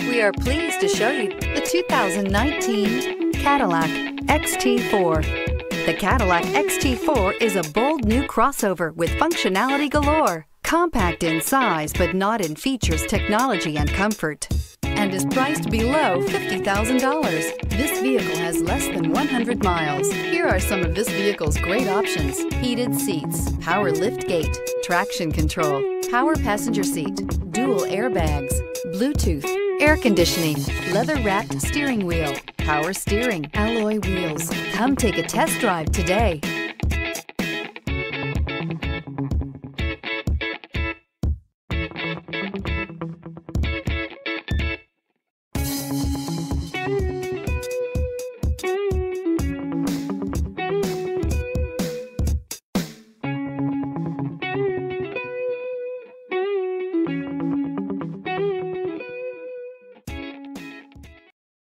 We are pleased to show you the 2019 Cadillac XT4. The Cadillac XT4 is a bold new crossover with functionality galore. Compact in size, but not in features, technology, and comfort, and is priced below $50,000. This vehicle has less than 100 miles. Here are some of this vehicle's great options: heated seats, power lift gate, traction control, power passenger seat, dual airbags, Bluetooth, air conditioning, leather-wrapped steering wheel, power steering, alloy wheels. Come take a test drive today.